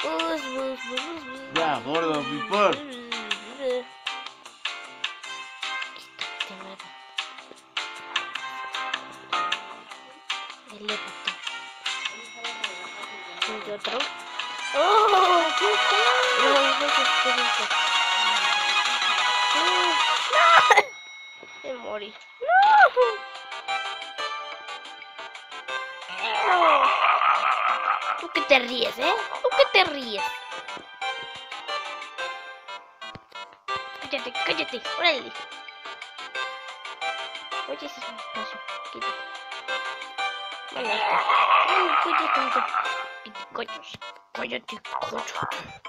Ya, gordo, before. El lepto. ¿Y otro? ¡Oh! ¿Qué está? No, me morí. No. ¿Tú qué te ríes, ¿Tú qué te ríes? Cállate, cállate, órale. Oye, ese es un espacio. Quítate. Bueno, está. Coños. Cállate, coño.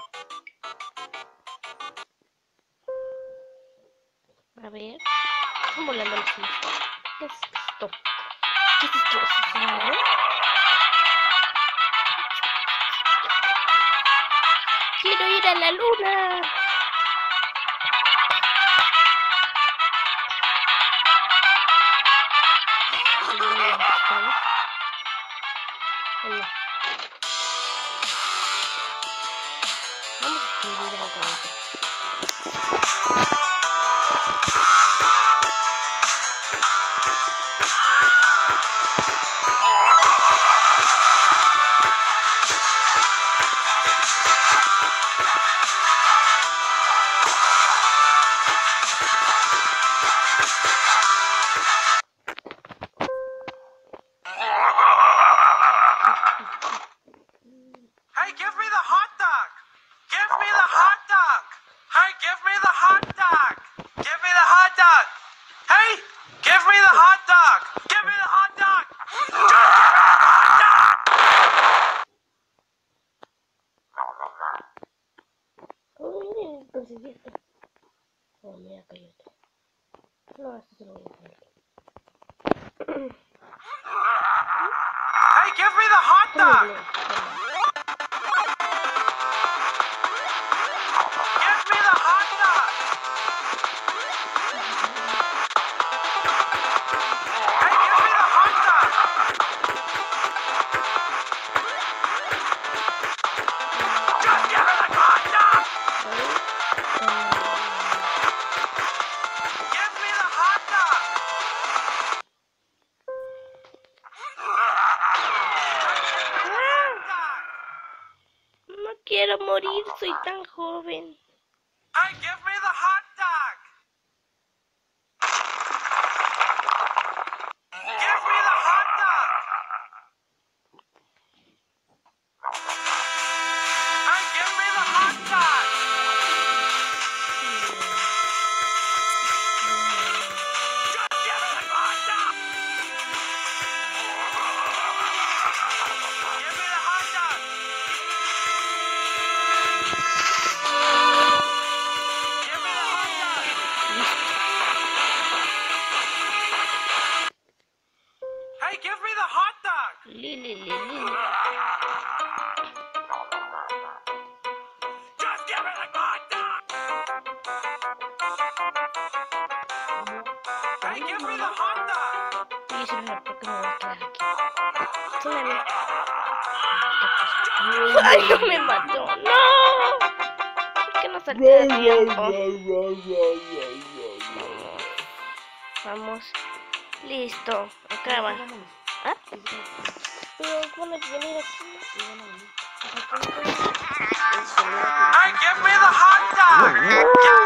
A ver. Están volando los niños. ¿Qué es esto? ¿Qué es esto? ¿Es algo? Quiero ir a la luna. Vamos a escribir algo. Hey, give me the hot dog! Give me the hot dog! Hey, give me the hot dog! Give me the hot dog! Hey, give me the hot dog! Give me the hot dog! Oh, miren, conseguí esto. Oh, mira, acá hay otro. No, esto se lo voy a poner. Hey, give me the hot dog! Give me the hot dog! Hey, give me the hot dog! Just give me the hot dog! Give me the hot dog! No quiero morir, soy tan joven. Hey, give me the hot dog! Give me the hot dog! Hey, give me the hot dog! Just give me the hot dog! Give me the hot dog! Give me the hot dog! Hey, give me the hot dog! Just give me the hot dog! Hey, give me the hot dog! Y eso no, porque me voy a quedar aquí. Súbeme. ¡Ay, no me mató! ¡No! ¿Por qué no salté a tiempo? Vamos. Listo. Acaba. ¿Ah? Pero van a venir aquí. Hey, give me the hot dog! Give